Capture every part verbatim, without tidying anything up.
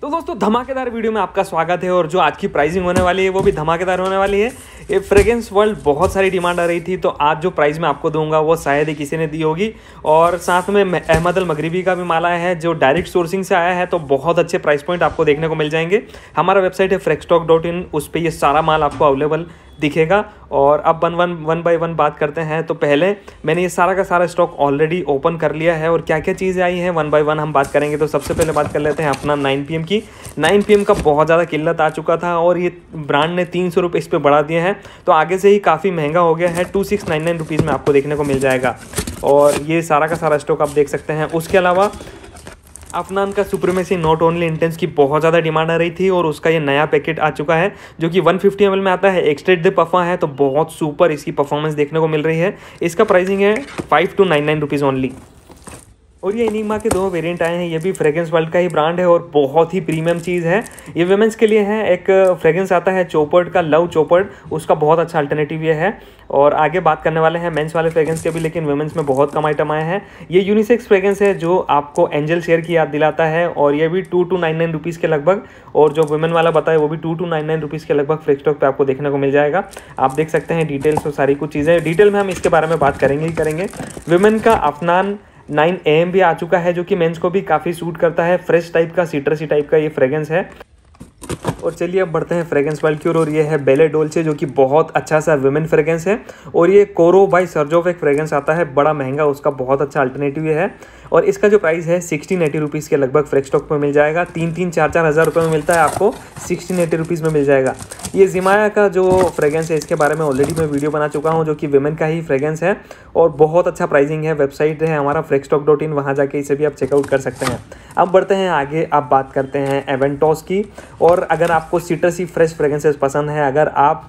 तो दोस्तों धमाकेदार वीडियो में आपका स्वागत है। और जो आज की प्राइसिंग होने वाली है वो भी धमाकेदार होने वाली है। ये फ्रेग्रेंस वर्ल्ड बहुत सारी डिमांड आ रही थी, तो आज जो प्राइस मैं आपको दूंगा वो शायद ही किसी ने दी होगी। और साथ में अहमद अल मगरिबी का भी माल आया है जो डायरेक्ट सोर्सिंग से आया है, तो बहुत अच्छे प्राइस पॉइंट आपको देखने को मिल जाएंगे। हमारा वेबसाइट है फ्रेक्सटॉक डॉट इन, उस पर ये सारा माल आपको अवेलेबल दिखेगा। और अब one one one by one बात करते हैं। तो पहले मैंने ये सारा का सारा स्टॉक ऑलरेडी ओपन कर लिया है और क्या क्या चीज़ें आई हैं वन बाय वन हम बात करेंगे। तो सबसे पहले बात कर लेते हैं अपना नाइन पी एम की। नाइन पी एम का बहुत ज़्यादा किल्लत आ चुका था और ये ब्रांड ने तीन सौ रुपये इस पर बढ़ा दिए हैं, तो आगे से ही काफ़ी महंगा हो गया है। Two six nine nine rupees में आपको देखने को मिल जाएगा और ये सारा का सारा स्टॉक आप देख सकते हैं। उसके अलावा अफनान का सुप्रीमेसी नॉट ओनली इंटेंस की बहुत ज़्यादा डिमांड आ रही थी और उसका ये नया पैकेट आ चुका है जो कि वन फिफ्टी एम एल में आता है। एक्सट्रेट द पफा है, तो बहुत सुपर इसकी परफॉर्मेंस देखने को मिल रही है। इसका प्राइसिंग है five two nine nine rupees only. और ये एनिग्मा के दो वेरिएंट आए हैं, ये भी फ्रेग्रेंस वर्ल्ड का ही ब्रांड है और बहुत ही प्रीमियम चीज़ है। ये वुमेंस के लिए है। एक फ्रेग्रेंस आता है चोपर्ड का, लव चोपर्ड, उसका बहुत अच्छा अल्टरनेटिव ये है। और आगे बात करने वाले हैं मेंस वाले फ्रेग्रेंस के भी, लेकिन वुमेंस में बहुत कम आइटम आए हैं। ये यूनिसेक्स फ्रेग्रेंस है जो आपको एंजल शेयर की याद दिलाता है और ये भी two two nine nine rupees के लगभग। और जो वुमेन वाला बताया वो भी two two nine nine rupees के लगभग फ्रेक्सटॉक पे आपको देखने को मिल जाएगा। आप देख सकते हैं डिटेल्स और सारी कुछ चीज़ें डिटेल में हम इसके बारे में बात करेंगे ही करेंगे। वुमेन का अफनान नाइन ए एम भी आ चुका है जो कि मेंस को भी काफ़ी सूट करता है। फ्रेश टाइप का, सिट्रसी टाइप का ये फ्रेग्रेंस है। और चलिए अब बढ़ते हैं फ्रेग्रेंस वर्ल्ड की ओर। और ये है बेले डोल्चे जो कि बहुत अच्छा सा वुमेन फ्रेग्रेंस है। और ये कोरो बाई सर्जोफ एक फ्रेग्रेंस आता है, बड़ा महंगा, उसका बहुत अच्छा अल्टरनेटिव ये है। और इसका जो प्राइस है सिक्सटीन एटी रुपीज़ के लगभग फ्रेक्सटॉक में मिल जाएगा। तीन तीन चार चार हज़ार रुपये में मिलता है, आपको सिक्सटीन एटी रुपीज़ में मिल जाएगा। ये जिमाया का जो फ्रेग्रेंस है इसके बारे में ऑलरेडी मैं वीडियो बना चुका हूँ जो कि वुमेन का ही फ्रेग्रेंस है और बहुत अच्छा प्राइसिंग है। वेबसाइट है हमारा फ्रेक्सटॉक डॉट इन, वहाँ जाके इसे भी आप चेकआउट कर सकते हैं। अब बढ़ते हैं आगे, अब बात करते हैं एवेंटॉस की। और अगर आपको सिट्रसी फ्रेश फ्रेग्रेंसेस पसंद है, अगर आप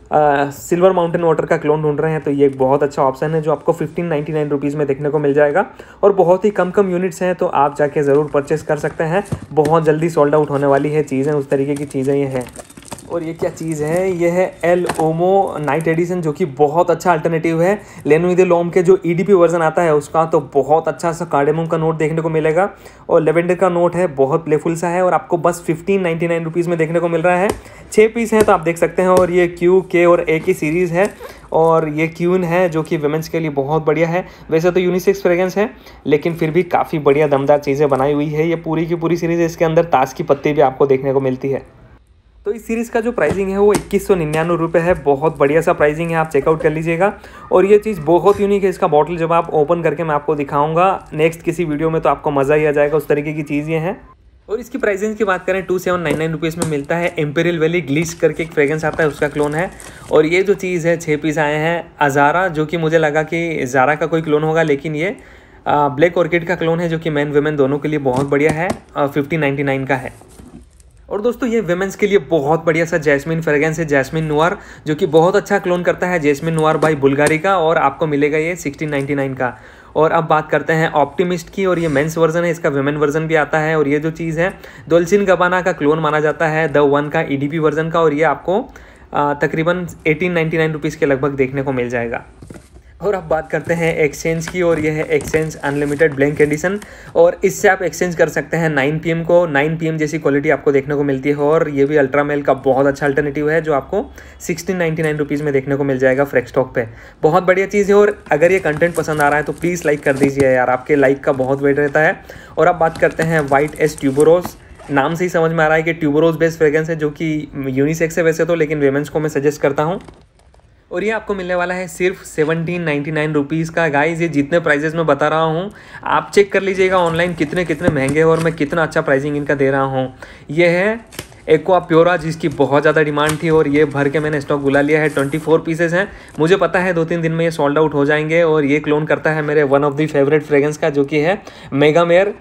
सिल्वर माउंटेन वाटर का क्लोन ढूंढ रहे हैं, तो ये एक बहुत अच्छा ऑप्शन है जो आपको फिफ्टीन नाइन्टी नाइन रुपीज़ में देखने को मिल जाएगा। और बहुत ही कम कम यूनिट्स हैं, तो आप जाके ज़रूर परचेस कर सकते हैं। बहुत जल्दी सोल्ड आउट होने वाली है चीज़ें, उस तरीके की चीज़ें ये हैं। और ये क्या चीज़ है, ये है एल ओमो नाइट एडिशन जो कि बहुत अच्छा अल्टरनेटिव है। लेनोई दे लॉम के जो ई डी पी वर्जन आता है उसका, तो बहुत अच्छा सा कार्डेमम का नोट देखने को मिलेगा और लेवेंडर का नोट है, बहुत प्लेफुल सा है और आपको बस फिफ्टीन नाइन्टी नाइन रुपीज़ में देखने को मिल रहा है। छः पीस हैं तो आप देख सकते हैं। और ये क्यू के और ए की सीरीज़ है और ये क्यून है जो कि वुमेंस के लिए बहुत बढ़िया है। वैसे तो यूनिसेक्स फ्रेग्रेंस है लेकिन फिर भी काफ़ी बढ़िया दमदार चीज़ें बनाई हुई है। ये पूरी की पूरी सीरीज़ है, इसके अंदर ताश की पत्ती भी आपको देखने को मिलती है। तो इस सीरीज़ का जो प्राइसिंग है वो इक्कीस सौ निन्यानवे रुपये है, बहुत बढ़िया सा प्राइसिंग है, आप चेकआउट कर लीजिएगा। और ये चीज़ बहुत यूनिक है, इसका बॉटल जब आप ओपन करके मैं आपको दिखाऊंगा नेक्स्ट किसी वीडियो में, तो आपको मज़ा ही आ जाएगा, उस तरीके की चीज़ ये है। और इसकी प्राइसिंग की बात करें two seven nine nine rupees में मिलता है। एम्पेरियल वैली ग्लिच करके एक फ्रेग्रेंस आता है, उसका क्लोन है। और ये जो चीज़ है छः पीस आए हैं। अजारा, जो कि मुझे लगा कि ज़ारा का कोई क्लोन होगा, लेकिन ये ब्लैक ऑर्किड का क्लोन है जो कि मैन वुमेन दोनों के लिए बहुत बढ़िया है, फिफ्टीन नाइन्टी नाइन का है। और दोस्तों ये वुमेन्स के लिए बहुत बढ़िया सा जैस्मिन फ्रेग्रेंस है, जैस्मिन नुआर, जो कि बहुत अच्छा क्लोन करता है जैस्मिन नुआर बाई बुल्गारी का, और आपको मिलेगा ये सिक्सटीन नाइन्टी नाइन का। और अब बात करते हैं ऑप्टिमिस्ट की, और ये मेंस वर्जन है, इसका वुमेन वर्जन भी आता है। और ये जो चीज़ है डोल्चिन गबाना का क्लोन माना जाता है, द वन का ई डी पी वर्जन का, और ये आपको तकरीबन एटीन नाइन्टी नाइन रुपीज़ के लगभग देखने को मिल जाएगा। और अब बात करते हैं एक्सचेंज की, और ये है एक्सचेंज अनलिमिटेड ब्लैंक एडिशन। और इससे आप एक्सचेंज कर सकते हैं नाइन पी एम को, नाइन पी एम जैसी क्वालिटी आपको देखने को मिलती है। और ये भी अल्ट्रामेल का बहुत अच्छा अल्टरनेटिव है जो आपको सिक्सटीन नाइन्टी नाइन रुपीज़ में देखने को मिल जाएगा फ्रेक्सटॉक पे। बहुत बढ़िया चीज़ है। और अगर ये कंटेंट पसंद आ रहा है तो प्लीज़ लाइक कर दीजिए यार, आपके लाइक का बहुत वेट रहता है। और अब बात करते हैं वाइट एस ट्यूबरोज। नाम से ही समझ में आ रहा है कि ट्यूबरोज बेस्ड फ्रेग्रेंस है जो कि यूनिसेक्स है वैसे तो, लेकिन वुमेन्स को मैं सजेस्ट करता हूँ। और ये आपको मिलने वाला है सिर्फ सेवनटीन नाइन्टी नाइन रुपीज़ का। गाइस ये जितने प्राइजेस मैं बता रहा हूँ आप चेक कर लीजिएगा ऑनलाइन कितने कितने महंगे हैं और मैं कितना अच्छा प्राइसिंग इनका दे रहा हूँ। ये है एक्वा प्योरा जिसकी बहुत ज़्यादा डिमांड थी और ये भर के मैंने स्टॉक बुला लिया है। ट्वेंटी फोर पीसेस हैं, मुझे पता है दो तीन दिन में ये सोल्ड आउट हो जाएंगे। और ये क्लोन करता है मेरे one of the favourite fragrance का जो कि है मेगा मेयर,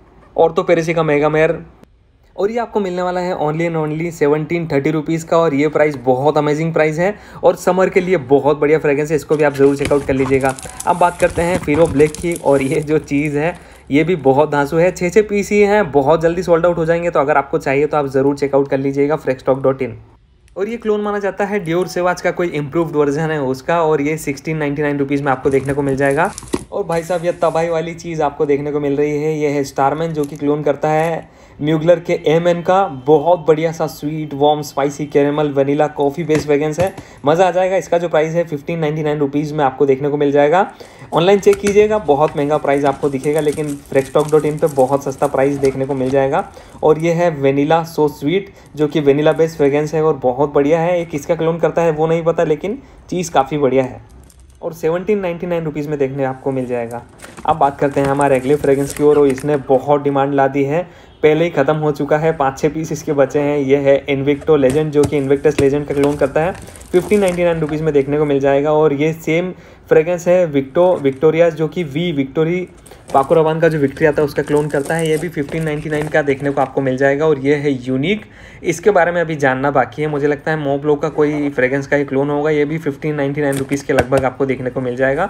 और तो पेरिसी का मेगा मेयर। और ये आपको मिलने वाला है only and only seventeen thirty rupees का। और ये प्राइस बहुत अमेजिंग प्राइस है और समर के लिए बहुत बढ़िया फ्रेग्रेंस है, इसको भी आप ज़रूर चेकआउट कर लीजिएगा। अब बात करते हैं फिरो ब्लैक की, और ये जो चीज़ है ये भी बहुत धांसू है। छः छः पीस ही हैं, बहुत जल्दी सोल्ड आउट हो जाएंगे, तो अगर आपको चाहिए तो आप ज़रूर चेकआउट कर लीजिएगा फ्रेक्सटॉक डॉट इन। और ये क्लोन माना जाता है डियोर सेवाज का कोई इम्प्रूव्ड वर्जन है उसका, और ये सिक्सटीन नाइन्टी नाइन रुपीज़ में आपको देखने को मिल जाएगा। और भाई साहब ये तबाही वाली चीज़ आपको देखने को मिल रही है, ये है स्टारमैन जो कि क्लोन करता है म्यूगलर के एम एन का बहुत बढ़िया सा sweet warm spicy caramel vanilla coffee based fragrance है, मज़ा आ जाएगा। इसका जो प्राइस है फिफ्टीन नाइन्टी नाइन रुपीज़ में आपको देखने को मिल जाएगा। ऑनलाइन चेक कीजिएगा, बहुत महंगा प्राइस आपको दिखेगा, लेकिन फ्रेक्सटॉक डॉट इन पर बहुत सस्ता प्राइस देखने को मिल जाएगा। और ये है वेनिला सो स्वीट, जो कि वेनिला बेस्ड फ्रेगरेंस है और बहुत बढ़िया है। एक किसका क्लोन करता है वो नहीं पता, लेकिन चीज़ काफ़ी बढ़िया है और सेवनटीन नाइन्टी नाइन रुपीज़ में देखने आपको मिल जाएगा। अब बात करते हैं हमारे अगले फ्रेगरेंस की ओर, और इसने बहुत डिमांड ला दी है, पहले ही ख़त्म हो चुका है, पाँच छः पीस इसके बचे हैं। ये है इन्विक्टो लेजेंड, जो कि इन्विक्टस लेजेंड का क्लोन करता है, फिफ्टीन नाइन्टी नाइन रुपीज़ में देखने को मिल जाएगा। और ये सेम फ्रेगरेंस है विक्टो विक्टोरियाज, जो कि वी विक्टोरी पाको रवान का जो विक्ट्री आता है उसका क्लोन करता है। ये भी फिफ्टीन नाइन्टी नाइन का देखने को आपको मिल जाएगा और ये है यूनिक। इसके बारे में अभी जानना बाकी है, मुझे लगता है मोबलो का कोई फ्रेगरेंस का ही क्लोन होगा। ये भी फिफ्टीन नाइन्टी नाइन रुपीज़ के लगभग आपको देखने को मिल जाएगा।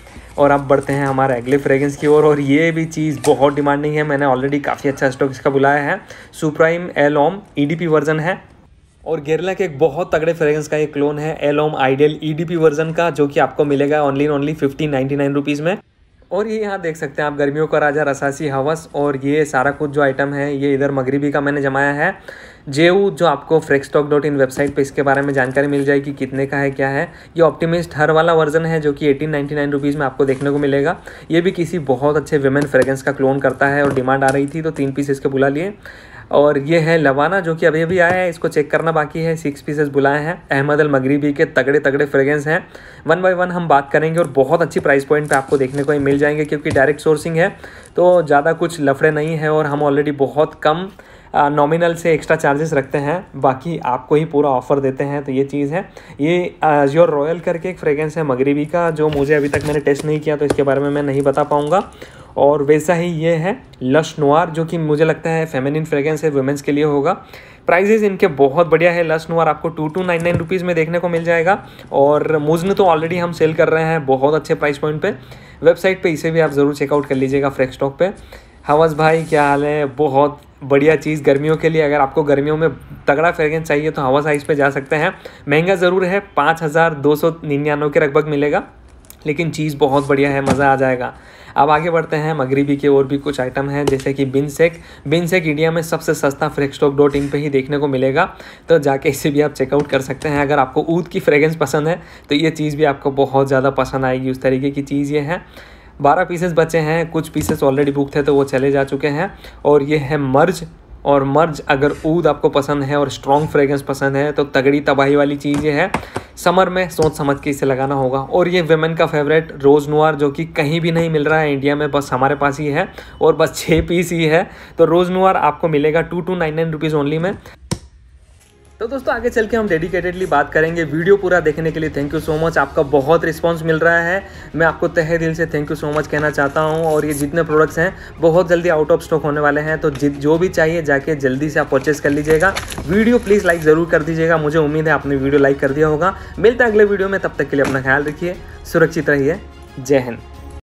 और अब बढ़ते हैं हमारे अगले फ्रेगरेंस की ओर, और ये भी चीज़ बहुत डिमांडिंग है, मैंने ऑलरेडी काफ़ी अच्छा स्टॉक इसका बुलाया है। सुप्राइम एलोम ईडीपी वर्जन है और गेरला के एक बहुत तगड़े फ्रेगरेंस का एक क्लोन है एलोम आइडियल ईडीपी वर्जन का, जो कि आपको मिलेगा only only fifteen ninety nine rupees में। और ये यहाँ देख सकते हैं आप, गर्मियों का राजा रसासी हवस, और ये सारा कुछ जो आइटम है ये इधर मगरिबी का मैंने जमाया है। जेऊ जो आपको फ्रेक्सटॉक डॉट इन वेबसाइट पे इसके बारे में जानकारी मिल जाएगी कितने का है क्या है। ये ऑप्टिमिस्ट हर वाला वर्जन है, जो कि एटीन नाइन्टी नाइन रुपीज़ में आपको देखने को मिलेगा। ये भी किसी बहुत अच्छे विमेन फ्रेगरेंस का क्लोन करता है और डिमांड आ रही थी तो तीन पीस इसके बुला लिए। और ये है लवाना, जो कि अभी अभी आया है, इसको चेक करना बाकी है, सिक्स पीसेस बुलाए हैं। अहमद अल मगरिबी के तगड़े तगड़े फ्रेगरेंस हैं, वन बाय वन हम बात करेंगे और बहुत अच्छी प्राइस पॉइंट पे आपको देखने को ही मिल जाएंगे, क्योंकि डायरेक्ट सोर्सिंग है तो ज़्यादा कुछ लफड़े नहीं है और हम ऑलरेडी बहुत कम नॉमिनल से एक्स्ट्रा चार्जेस रखते हैं, बाकी आपको ही पूरा ऑफर देते हैं। तो ये चीज़ है। ये अज़्योर रॉयल करके एक फ्रेगरेंस है मगरिबी का, जो मुझे अभी तक मैंने टेस्ट नहीं किया तो इसके बारे में मैं नहीं बता पाऊँगा। और वैसा ही ये है लश नोआर, जो कि मुझे लगता है फेमिनिन फ्रेगरेंस है, वुमेंस के लिए होगा। प्राइजेस इनके बहुत बढ़िया है। लश नोआर आपको two two nine nine rupees में देखने को मिल जाएगा और मुज़्न तो ऑलरेडी हम सेल कर रहे हैं बहुत अच्छे प्राइस पॉइंट पे। वेबसाइट पे इसे भी आप ज़रूर चेकआउट कर लीजिएगा फ्रेक्सटॉक पे। हवस भाई क्या हाल है? बहुत बढ़िया चीज़ गर्मियों के लिए, अगर आपको गर्मियों में तगड़ा फ्रेगरेंस चाहिए तो हवस हाइस पे जा सकते हैं। महंगा ज़रूर है, पाँच हज़ार दो सौ निन्यानवे के लगभग मिलेगा, लेकिन चीज़ बहुत बढ़िया है, मज़ा आ जाएगा। अब आगे बढ़ते हैं, मगरिबी के और भी कुछ आइटम हैं, जैसे कि बिनसेक। बिनसेक इंडिया में सबसे सस्ता फ्रेक्सटॉक डॉट इन पर ही देखने को मिलेगा, तो जाके इसे भी आप चेकआउट कर सकते हैं। अगर आपको ऊद की फ्रेगरेंस पसंद है तो ये चीज़ भी आपको बहुत ज़्यादा पसंद आएगी, उस तरीके की चीज़ ये है। बारह पीसेस बचे हैं, कुछ पीसेस ऑलरेडी बुक थे तो वो चले जा चुके हैं। और ये है मर्ज, और मर्ज अगर ऊद आपको पसंद है और स्ट्रॉन्ग फ्रेगरेंस पसंद है तो तगड़ी तबाही वाली चीज़ ये है। समर में सोच समझ के इसे लगाना होगा। और ये वेमेन का फेवरेट रोज़ नोआर, जो कि कहीं भी नहीं मिल रहा है इंडिया में, बस हमारे पास ही है और बस छः पीस ही है। तो रोज़ नोआर आपको मिलेगा two two nine nine rupees only में। तो दोस्तों आगे चल के हम डेडिकेटेडली बात करेंगे। वीडियो पूरा देखने के लिए थैंक यू सो मच, आपका बहुत रिस्पांस मिल रहा है, मैं आपको तहे दिल से थैंक यू सो मच कहना चाहता हूं। और ये जितने प्रोडक्ट्स हैं बहुत जल्दी आउट ऑफ स्टॉक होने वाले हैं, तो जो भी चाहिए जाके जल्दी से आप परचेस कर लीजिएगा। वीडियो प्लीज़ लाइक ज़रूर कर दीजिएगा, मुझे उम्मीद है आपने वीडियो लाइक कर दिया होगा। मिलता है अगले वीडियो में, तब तक के लिए अपना ख्याल रखिए, सुरक्षित रहिए, जय हिंद।